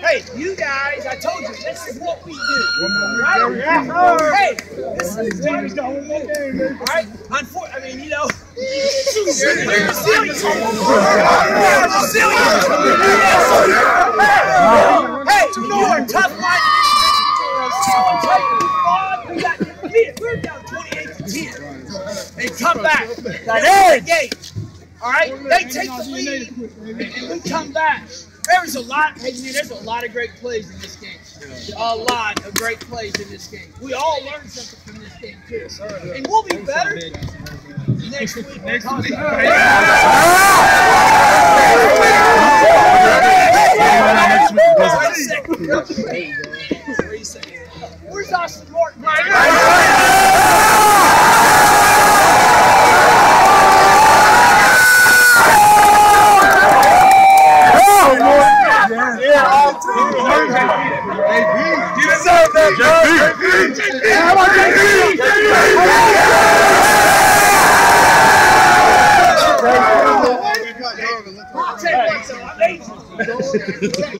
Hey, you guys, I told you, this is what we do. Right? Hey, this is what we do. All right? I mean, you know, you're resilient. Hey, you are tough-minded. We got we're down 28-10. They come back. That game. All right? They take the lead, and we come back. There's a lot of great plays in this game. A lot of great plays in this game. We all learned something from this game, too. And we'll be better next week. Where's Austin Morton? You deserve that, bro. How about JP?